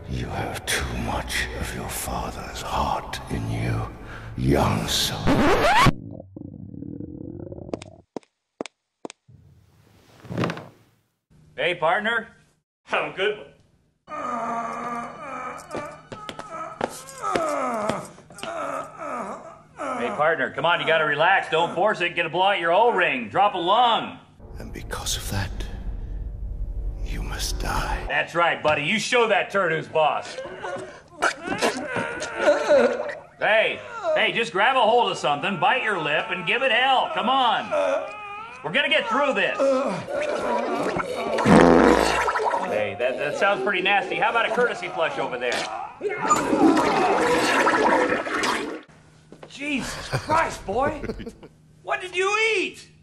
You have too much of your father's heart in you, young son. Hey, partner. Have a good one. Hey, partner, come on, you gotta relax. Don't force it. Get a blow out your O-ring. Drop a lung. And because of that, you must die. That's right, buddy. You show that turd who's boss. Hey, just grab a hold of something, bite your lip, and give it hell. Come on. We're gonna get through this. Hey, that sounds pretty nasty. How about a courtesy flush over there? Jesus Christ, boy. What did you eat?